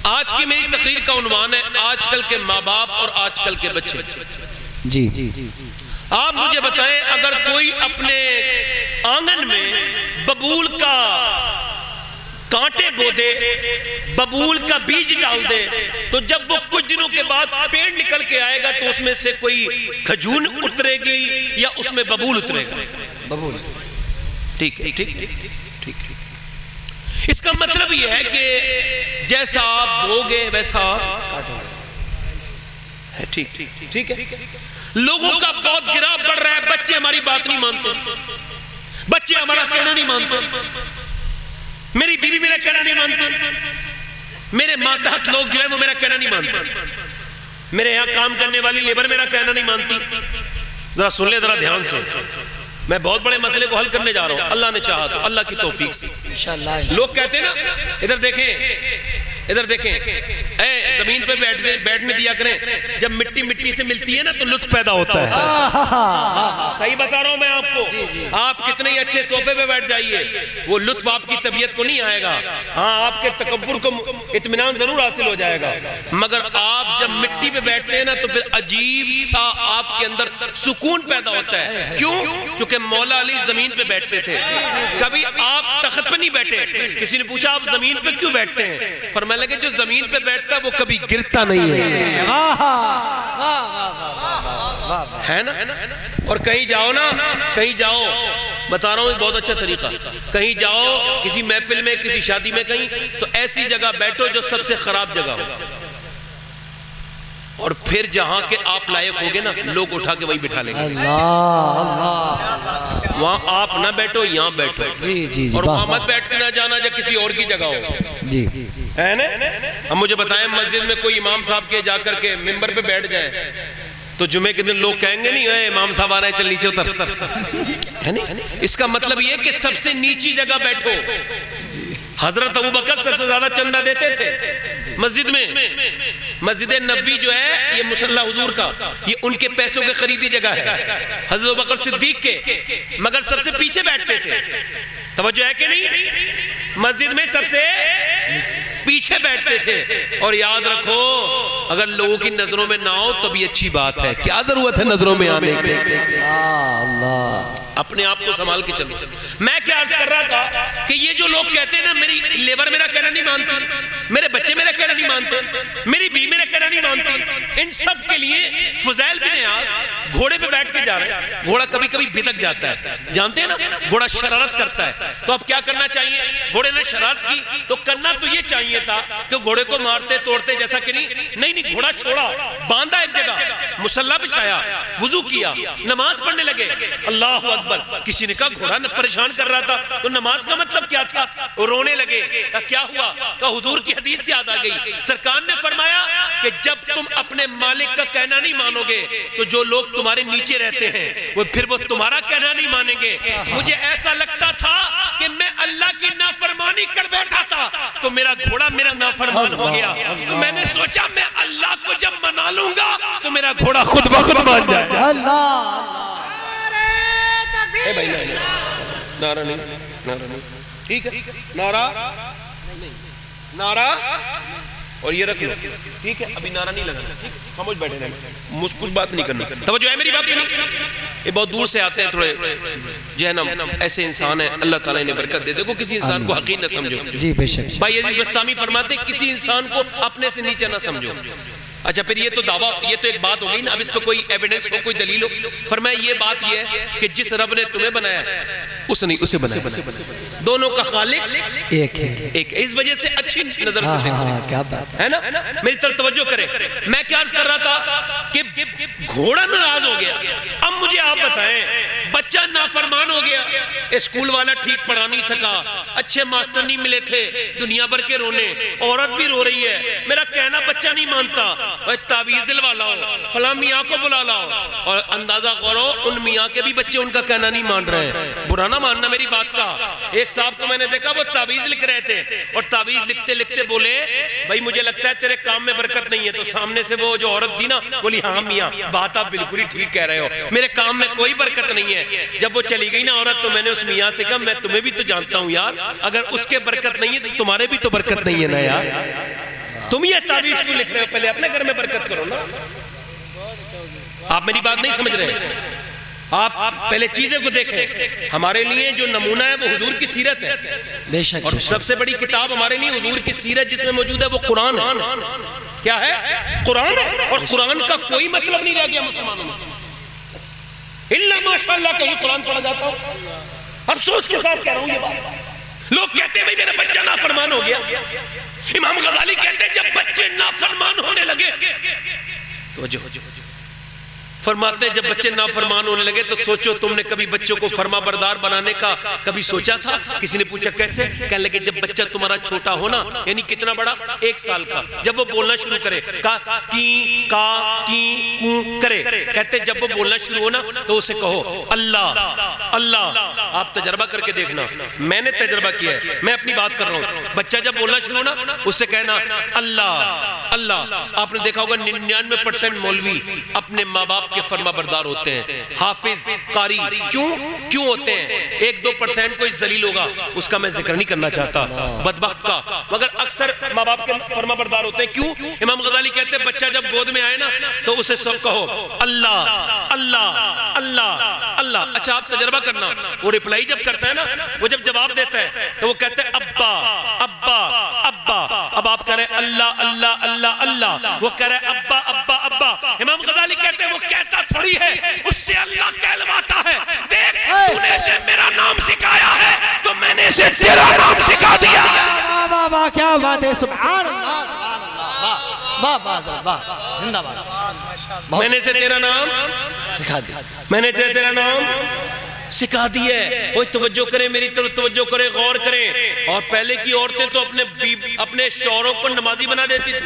آج کی میری تقریر کا عنوان ہے آج کل کے ماں باپ اور آج کل کے بچے. جی آپ مجھے بتائیں اگر کوئی اپنے آنگن میں ببول کا کانٹے بو دے، ببول کا بیج ڈال دے، تو جب وہ کچھ دنوں کے بعد پیڑ نکل کے آئے گا تو اس میں سے کوئی کھجور اترے گی یا اس میں ببول اترے گا؟ ببول. ٹھیک ہے، ٹھیک ہے، ٹھیک ہے. اس کا مطلب یہ ہے کہ جیسا آپ بوگے ویسا ہے. ٹھیک ہے. لوگوں کا بہت گراہ بڑھ رہا ہے، بچے ہماری بات نہیں مانتے، بچے ہمارا کہنا نہیں مانتے، میری بیوی میرا کہنا نہیں مانتے، میرے ماتحت لوگ جو ہے وہ میرا کہنا نہیں مانتے، میرے یہاں کام کرنے والی لیبر میرا کہنا نہیں مانتی. ذرا سن لے ذرا دھیان سے، میں بہت بڑے مسئلے کو حل کرنے جا رہا ہوں، اللہ نے چاہا تو، اللہ کی توفیق سے. لوگ کہتے ہیں نا، ادھر دیکھیں اے زمین پہ بیٹھنے دیا کریں، جب مٹی سے ملتی ہے نا تو لطف پیدا ہوتا ہے. صحیح بتا رہا ہوں میں آپ کو. آپ کتنے ہی اچھے صوفے پہ بیٹھ جائیے، وہ لطف آپ کی طبیعت کو نہیں آئے گا. ہاں آپ کے تکبر کو اطمینان ضرور حاصل ہو جائے گا، مگر آپ جب مٹی پہ بیٹھتے ہیں نا تو پھر عجیب سا آپ کے اندر سکون پیدا ہوتا ہے. کیوں؟ کیونکہ مولا علی زمین پہ بیٹھتے تھے. کبھی آپ تخت پہ نہیں بیٹھے. کسی نے پوچھا آپ زمین پہ کیوں بیٹھتے ہیں؟ فرمایا لگے جو زمین پہ بیٹھتا ہے وہ کبھی گرتا نہیں ہے نا. اور کہیں جاؤ نا، کہیں جاؤ، بتا رہا ہوں بہت اچھا طریقہ، کہیں جاؤ کسی محفل میں، کسی شادی میں، کہیں تو ایسی جگہ بیٹھو جو سب سے خراب جگہ ہو، اور پھر جہاں کے آپ لائق ہوگے نا لوگ اٹھا کے وہیں بٹھا لیں گے. وہاں آپ نہ بیٹھو، یہاں بیٹھو. اور وہاں مت بیٹھ کے نہ جانا جب کسی اور کی جگہ ہو. جی ہے نا. اب مجھے بتائیں مسجد میں کوئی امام صاحب کے جا کر کے ممبر پہ بیٹھ جائے تو جمعے کے دن لوگ کہیں گے نہیں اے امام صاحب آ رہے ہیں چل نیچے اتر. ہے نا. اس کا مطلب یہ کہ سب سے نیچی جگہ بیٹھو. حضرت ابوبکر سب سے زیادہ چندہ دیتے تھے مسجد میں. مسجد نبوی جو ہے یہ مصلی حضور کا، یہ ان کے پیسوں کے خریدی جگہ ہے، حضرت ابوبکر صدیق کے، مگر سب سے پیچھے بیٹھتے تھے. توجہ ہے کہ نہیں؟ مسجد میں سب سے پیچھے بیٹھتے تھے. اور یاد رکھو اگر لوگوں کی نظروں میں نہ ہو تو بھی اچھی بات ہے. کیا ضرورت ہے نظروں میں آنے کی؟ اپنے آپ کو سنبھال کے چلو. میں کیا عرض کر رہا تھا کہ یہ جو لوگ کہتے ہیں نا میری لیبر میرا کہنا نہیں مانتی، میرے بچے میرا کہنا نہیں مانتے، میری بیوی میرا کہنا نہیں مانتی، ان سب کے لیے فضیل بن عیاض گھوڑے پہ بیٹھ کے جا رہے ہیں. گھوڑا کبھی کبھی بھدک جاتا ہے، جانتے ہیں نا، گھوڑا شرارت کرتا ہے. تو اب کیا کرنا چاہیے؟ گھوڑے نے شرارت کی تو کرنا تو یہ چاہیے تھا کہ گھوڑے کو مارتے توڑتے جیسا کہ نہیں گھوڑا چھوڑا، باندھا ایک جگہ، مصلی بچھایا، وضو کیا، نماز پڑھنے لگے. اللہ اکبر. کسی نے کہا گھوڑا پریشان کر رہا تھا تو نماز کا مطلب کیا تھا؟ رونے لگے. کیا ہوا؟ کہ حضور کی حدیث یاد آ گئی. سرکار نے فرمایا کہ جب تم اپنے مالک کا کہنا نہیں مانو گے تو جو لوگ تمہارے نیچے رہتے ہیں پھر وہ تمہارا کہنا نہیں مانیں گے. مجھے ایسا لگتا تھا کہ میں اللہ کی نافرمانی کر بیٹھا تھا تو میرا گھوڑا میرا نافرمان ہو گیا. تو میں نے سوچا میں اللہ کو جب منا لوں گا تو میرا گھوڑا خود بخود مان جائے. اے بھائی نعرہ نہیں، ٹھیک ہے، نعرہ اور یہ رکھ لو. ٹھیک ہے، ابھی نعرہ نہیں لگانا، خاموش بیٹھے رہنا، کچھ بات نہیں کرنا. توجہ ہے میری بات پہ نہیں؟ یہ بہت دور سے آتے ہیں تھوڑے جہنم، ایسے انسان ہیں اللہ تعالیٰ انہیں برکت دے. دیکھو کسی انسان کو حقیر نہ سمجھو. جی بے شک. بھائی عزیز بستامی فرماتے کسی انسان کو اپنے سے نیچے نہ سمجھو. اچھا پھر یہ تو دعویٰ، یہ تو ایک بات ہو گئی نا. اب اس پہ کوئی ایویڈنس ہو، کوئی دلیل ہو. فرمایا یہ بات یہ ہے کہ جس رب نے تمہیں بنایا اس نے اسے بنایا. دونوں کا خالق ایک ہے. اس وجہ سے اچھی نظر سے دیکھو. کیا بات ہے نا. میری طرف توجہ کرے. میں کیا عرض کر رہا تھا کہ گھوڑا ناراض ہو گیا. اب مجھے آپ بتائیں بچہ نافرمان ہو گیا، اسکول والا ٹھیک پڑھا نہیں سکا، اچھے ماسٹر نہیں ملے تھے، دنیا بھر کے رونے، عورت بھی رو رہی ہے، میرا کہنا بچہ نہیں مانتا. تعویذ دلوا لاؤ، فلاں میاں کو بلا لاؤ. اور اندازہ کرو ان میاں کے بھی بچے ان کا کہنا نہیں مان رہے ہیں. برا نہ ماننا میری بات کا. ایک صاحب کو میں نے دیکھا وہ تعویذ لکھ رہے تھے اور تعویذ لکھتے لکھتے بولے بھائی مجھے لگتا ہے تیرے کام میں برکت نہیں ہے. تو سامنے سے وہ جو عورت دی نا بولی ہاں میاں بات آپ بالکل ہی ٹھیک کہہ رہے ہو، میرے کام میں کوئی برکت نہیں ہے. جب وہ چلی گئی نا عورت تو میں نے اس میاں سے کہا میں تمہیں بھی تو جانتا ہوں یار، اگر اس کے برکت نہیں ہے تو تمہارے بھی تو برکت نہیں ہے نا یار. تم یہ تعویذ کیوں لکھ رہے ہو؟ پہلے اپنے گھر میں برکت کرو نا. آپ میری بات نہیں سمجھ رہے. آپ پہلے چیزیں کو دیکھیں. ہمارے لیے جو نمونہ ہے وہ حضور کی سیرت ہے. بے شک. اور سب سے بڑی کتاب ہمارے لیے حضور کی سیرت جس میں موجود ہے وہ قرآن ہے. کیا ہے؟ قرآن ہے. اور قرآن کا کوئی مطلب نہیں رہ گیا مسلمانوں میں الا ماشاءاللہ کہیں قرآن پڑھا جاتا ہو. افسوس کے ساتھ کہہ رہا ہوں یہ بات. لوگ کہتے ہیں بھئی میرا بچہ نافرمان ہو گیا. امام غزالی کہتے ہیں جب بچے نافرمان ہونے لگے توجہ فرماتے ہیں جب بچے نافرمان ہونے لگے تو سوچو تم نے کبھی بچوں کو فرما بردار بنانے کا کبھی سوچا تھا؟ کسی نے پوچھا کیسے؟ کہنے لگے جب بچہ تمہارا چھوٹا ہونا یعنی کتنا بڑا؟ 1 سال کا. جب وہ بولنا شروع کرے کا کی کا کی کو کرے کہتے جب وہ بولنا شروع ہونا تو اسے کہو اللہ اللہ. آپ تجربہ کر کے دیکھنا. میں نے تجربہ کیا ہے. میں اپنی بات کر رہا ہوں. بچہ جب بولنا شروع ہونا اس سے کہنا اللہ اللہ. آپ نے دیکھا ہوگا 99% مولوی اپنے ماں باپ کے فرما بردار ہوتے ہیں. حافظ قاری کیوں ہوتے ہیں؟ 1-2% کوئی ذلیل ہوگا اس کا میں ذکر نہیں کرنا چاہتا بدبخت کا مگر اکثر ماں باپ کے فرما بردار ہوتے ہیں. کیوں؟ امام غزالی کہتے ہیں بچہ جب گود میں آئے نا تو اسے سب کہو اللہ اللہ اللہ اللہ. اچھا آپ تجربہ کرنا. وہ ریپلائی جب کرتا ہے نا وہ جب جواب دیتا ہے تو وہ کہتے ہیں ابا ابا ابا. اب آپ کہہ رہے ہیں اللہ اللہ اللہ اللہ. وہ کہہ رہے ہیں ابا ابا ابا. امام غزالی کہتے ہیں وہ کہتا تھوڑی ہے اس سے اللہ کہلواتا ہے. دیکھ تو نے اسے میرا نام سکھایا ہے تو میں نے اسے تیرا نام سکھا دیا. واہ واہ واہ کیا بات ہے. سبحان اللہ سبحان اللہ. واہ واہ واہ واہ زندہ باد. میں نے اسے تیرا نام سکھا دیا. میں نے تیرا نام سکھا دیا ہے. وہ توجہ کریں میری طرف توجہ کریں غور کریں. اور پہلے کی عورتیں تو اپنے شوہروں کو نمازی بنا دیتی تھی.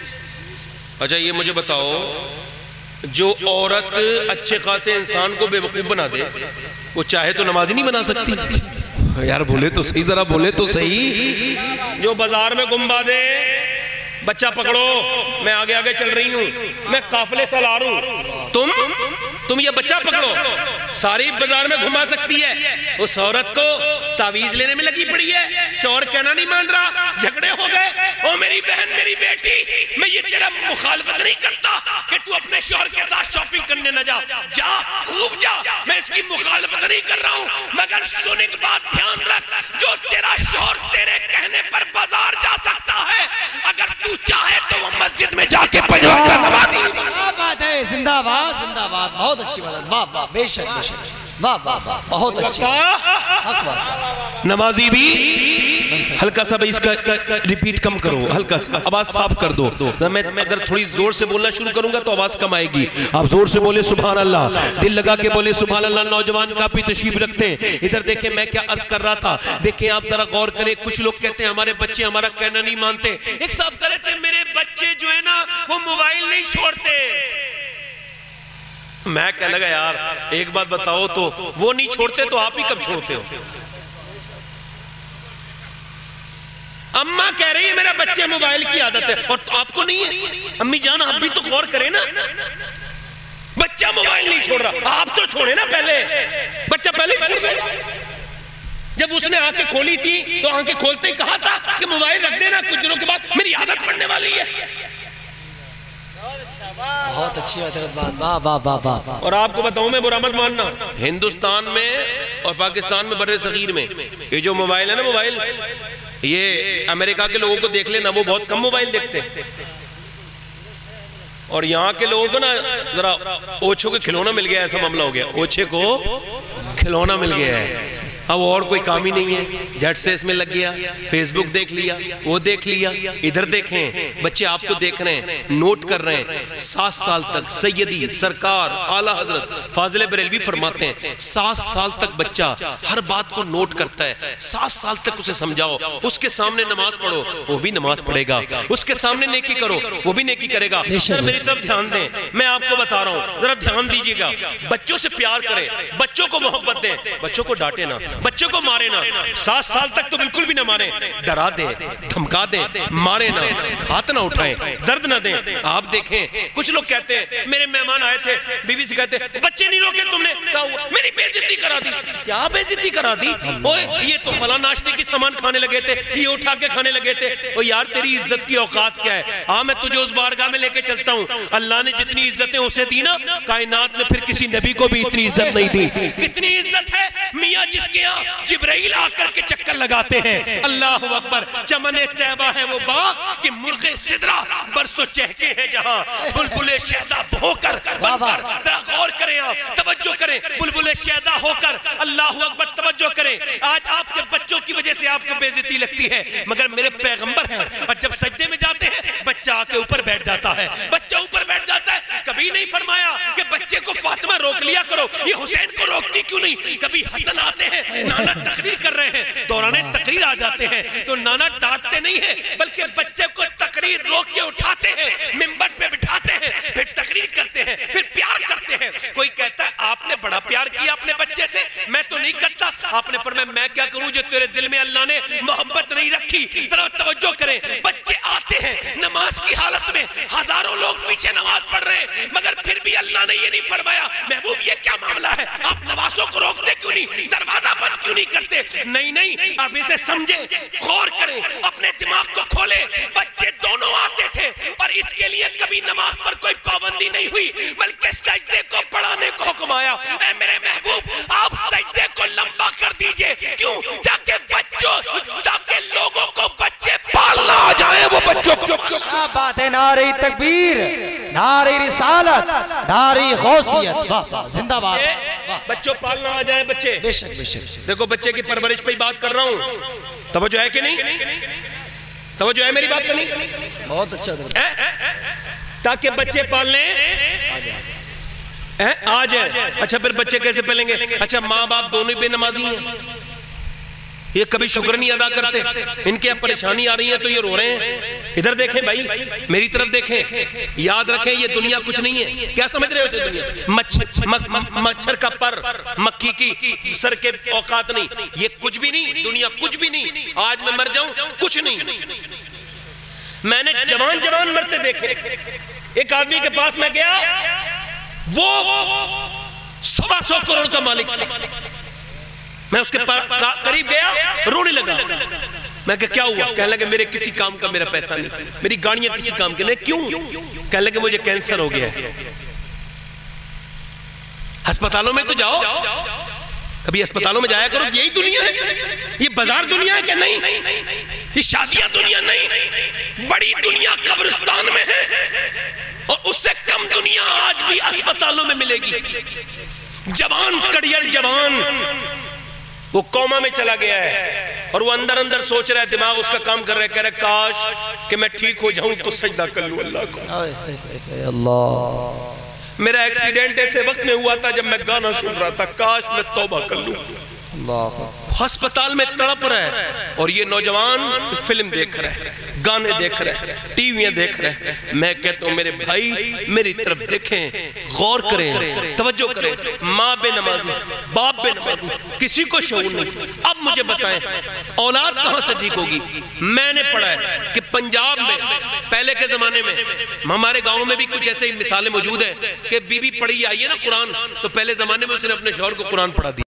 اچھا یہ مجھے بتاؤ جو عورت اچھے خاصے انسان کو بے وقوف بنا دے وہ چاہے تو نمازی نہیں بنا سکتی؟ یار بولے تو صحیح ذرا بولے تو صحیح. جو بازار میں گمبا دے بچہ پکڑو میں آگے آگے چل رہی ہوں میں قافلے سے لا رہا ہوں تم یہ بچہ پکڑو ساری بازار میں گھما سکتی ہے. اس عورت کو تعویذ لینے میں لگی پڑی ہے. شوہر کہنا نہیں مان رہا. جھگڑے ہو گئے. او میری بہن میری بیٹی میں یہ تیرا مخالفت نہیں کرتا کہ تو اپنے شوہر کے ساتھ شاپنگ کرنے نہ جا. جا خوب جا. میں اس کی مخالفت نہیں کر رہا ہوں مگر سن ایک بات دھیان رکھ. جو تیرا شوہر تیرے کہنے پر بازار جا سکتا ہے اگر تو چاہے تو وہ مسجد میں جا کے پنجوان کا نمازی. کیا بات ہے. زندہ باد زندہ باد. بہت اچھی بات. واہ واہ بے شک بے شک. واہ واہ واہ بہت اچھی حق بات. نمازی بھی ہلکا سا اس کا ریپیٹ کم کرو. ہلکا سا آواز صاف کر دو. میں اگر تھوڑی زور سے بولنا شروع کروں گا تو آواز کم آئے گی. آپ زور سے بولے سبحان اللہ. دل لگا کے بولے سبحان اللہ. نوجوان کافی تشریف رکھتے ہیں. ادھر دیکھیں میں کیا عرض کر رہا تھا. دیکھیں آپ ذرا غور کریں. کچھ لوگ کہتے ہیں ہمارے بچے ہمارا کہنا نہیں مانتے. ایک صاحب کہہ رہے تھے میرے بچے جو ہے نا وہ موبائل نہیں چھوڑتے. میں کہنے لگا یار ایک بات بتاؤ تو وہ نہیں چھوڑتے تو آپ ہی کب چھوڑتے ہو؟ اماں کہہ رہی ہے میرا بچے موبائل کی عادت ہے اور آپ کو نہیں ہے. امی جان آپ بھی تو غور کریں نا. بچہ موبائل نہیں چھوڑ رہا آپ تو چھوڑے نا. پہلے بچہ پہلے چھوڑ دے. جب اس نے آنکھیں کھولی تھی تو آنکھیں کھولتے ہی کہا تھا کہ موبائل رکھ دینا کچھ دنوں کے بعد میری عادت پڑنے والی ہے. بہت اچھی بات. واہ واہ واہ واہ. اور آپ کو بتاؤں میں برا مت ماننا ہندوستان میں اور پاکستان میں بر صغیر میں یہ جو موبائل ہے نا موبائل یہ امریکہ کے لوگوں کو دیکھ لینا وہ بہت کم موبائل دیکھتے ہیں. اور یہاں کے لوگوں کو نا ذرا اوچھوں کے کھلونا مل گیا. ایسا معاملہ ہو گیا اوچھے کو کھلونا مل گیا ہے. اب اور کوئی کام ہی نہیں ہے. جھٹ سے اس میں لگ گیا. فیس بک دیکھ لیا وہ دیکھ لیا. ادھر دیکھیں بچے آپ کو دیکھ رہے ہیں نوٹ کر رہے ہیں. 7 سال تک سیدی سرکار اعلیٰ حضرت فاضل بریلوی فرماتے ہیں 7 سال تک بچہ ہر بات کو نوٹ کرتا ہے. 7 سال تک اسے سمجھاؤ. اس کے سامنے نماز پڑھو وہ بھی نماز پڑھے گا. اس کے سامنے نیکی کرو وہ بھی نیکی کرے گا. سر میری طرف دھیان دیں. میں آپ کو بتا رہا ہوں ذرا دھیان دیجیے گا. بچوں سے پیار کریں. بچوں کو محبت دیں. بچوں کو ڈانٹے نا. بچوں کو مارے نہ، 7 سال تک تو بالکل بھی نہ ماریں، ڈرا دیں، دھمکا دیں، مارے نہ، ہاتھ نہ اٹھائیں، درد نہ دیں۔ آپ دیکھیں کچھ لوگ کہتے ہیں، میرے مہمان آئے تھے، بیوی سے کہتے ہیں بچے نہیں روکے تم نے، کہا ہوا میری بے عزتی کرا دی۔ کیا بے عزتی کرا دی؟ اوے یہ تو فلاں ناشتے کی سامان کھانے لگے تھے، یہ اٹھا کے کھانے لگے تھے۔ او یار تیری عزت کی اوقات کیا ہے؟ ہاں میں تجھے اس بارگاہ میں لے کے چلتا ہوں، اللہ نے جتنی عزتیں اسے دی نا، کائنات نے پھر کسی نبی کو بھی اتنی عزت نہیں دی۔ کتنی عزت ہے میاں جس کے یہاں جبرائیل آ کر کے چکر لگاتے ہیں۔ اللہ اکبر، چمن طیبہ ہے وہ باغ کہ مرغ سدرہ برسو چہکے ہیں جہاں، بلبل شہدہ بہو کر بن کر، ذرا غور کریں آپ، توجہ کریں، بلبل شہدہ ہو کر، اللہ اکبر توجہ کریں۔ آج آپ کے بچوں کی وجہ سے آپ کو بے عزتی لگتی ہے، مگر میرے پیغمبر ہیں، اور جب سجدے میں جاتے ہیں بچہ آ کے اوپر بیٹھ جاتا ہے، بچہ اوپر بیٹھ جاتا ہے۔ کبھی نہیں فرمایا کہ بچے کو فاطمہ روک لیا کرو، یہ حسین کو روکتی کیوں نہیں؟ کبھی حسن آتے ہیں، نانا تقریر کر رہے ہیں، دوران تقریر آ جاتے ہیں تو نانا ڈانٹتے نہیں ہیں، بلکہ بچے کو تقریر روک کے اٹھاتے ہیں، منبر پہ بٹھاتے ہیں، پھر تقریر کرتے ہیں، پھر پیار کرتے ہیں۔ کوئی کہتا ہے آپ نے بڑا پیار کیا اپنے بچے سے، میں تو نہیں کرتا۔ آپ نے فرمایا میں کیا کروں جو تیرے دل میں اللہ نے محبت نہیں رکھی؟ ذرا توجہ کریں، بچے آتے ہیں نماز کی حالت میں، ہزاروں لوگ پیچھے نماز پڑھ رہے ہیں، مگر پھر بھی اللہ نے یہ نہیں فرمایا محبوب یہ کیا معاملہ ہے، آپ نوازوں کو روکتے کیوں نہیں، دروازہ بند کیوں نہیں کرتے؟ نہیں، آپ اسے سمجھیں، غور کریں، اپنے دماغ کو کھولیں۔ بچے دونوں آتے تھے اور اس کے لیے کبھی نماز پر کوئی پابندی نہیں ہوئی، بلکہ سجدے کو بڑھانے کو حکم آیا۔ اے میرے محبوب آپ سجدے کو لمبا کر دیجئے، کیوں؟ تاکہ لوگوں کو بچے پالنا آ جائیں، وہ بچوں کو کیا بات ہے، نعرہ تکبیر، نعرہ رسالت، نعرہ غوثیت، واہ واہ، زندہ باد، بچوں پالنا آ جائیں بچے۔ بے شک بے شک۔ دیکھو بچے کی پرورش پہ ہی بات کر رہا ہوں، توجہ ہے کہ نہیں؟ توجہ ہے میری بات پہ نہیں؟ بہت اچھا درد تاکہ بچے پالنے آ جائیں۔ اچھا پھر بچے کیسے پلیں گے؟ اچھا ماں باپ دونوں بے نمازی ہیں، یہ کبھی شکر نہیں ادا کرتے، ان کے اب پریشانی آ رہی ہے تو یہ رو رہے ہیں۔ ادھر دیکھیں بھائی، میری طرف دیکھیں، یاد رکھیں یہ دنیا کچھ نہیں ہے۔ کیا سمجھ رہے ہو اسے دنیا؟ مچھر کا پر، مکھی کی سر کے اوقات نہیں، یہ کچھ بھی نہیں، دنیا کچھ بھی نہیں۔ آج میں مر جاؤں کچھ نہیں۔ میں نے جوان مرتے دیکھے، ایک آدمی کے پاس میں گیا، وہ 125 کروڑ کا مالک تھا، میں اس کے قریب گیا، رونے لگا۔ میں کہا کیا ہوا؟ کہنے لگے میرے کسی کام کا میرا پیسہ نہیں، میری گاڑیاں کسی کام کے نہیں۔ کیوں؟ کہنے لگے مجھے کینسر ہو گیا ہے۔ ہسپتالوں میں تو جاؤ، کبھی ہسپتالوں میں جایا کرو، یہی دنیا ہے؟ یہ بازار دنیا ہے کہ نہیں؟ یہ شادیاں دنیا نہیں، بڑی دنیا قبرستان میں ہے، اور اس سے کم دنیا آج بھی ہسپتالوں میں ملے گی۔ جوان کڑیل جوان وہ کوما میں چلا گیا ہے، اور وہ اندر سوچ رہا ہے، دماغ اس کا کام کر رہا ہے، کہہ رہا ہے کاش کہ میں ٹھیک ہو جاؤں تو سجدہ کر لوں اللہ کو۔ اللہ، میرا ایکسیڈنٹ ایسے وقت میں ہوا تھا جب میں گانا سن رہا تھا، کاش میں توبہ کر لوں۔ ہسپتال میں تڑپ رہا ہے، اور یہ نوجوان فلم دیکھ رہے ہیں، گانے دیکھ رہے ہیں، ٹی ویاں دیکھ رہے ہیں۔ میں کہتا ہوں میرے بھائی میری طرف دیکھیں، غور کریں، توجہ کریں۔ ماں بے نمازی، باپ بے نمازی، کسی کو شعور نہیں۔ اب مجھے بتائیں اولاد کہاں سے ٹھیک ہوگی؟ میں نے پڑھا ہے کہ پنجاب میں پہلے کے زمانے میں، ہمارے گاؤں میں بھی کچھ ایسے مثالیں موجود ہیں کہ بی بی پڑھی آئی ہے نا قرآن، تو پہلے زمانے میں اس نے اپنے شوہر کو قرآن پڑھا دیا۔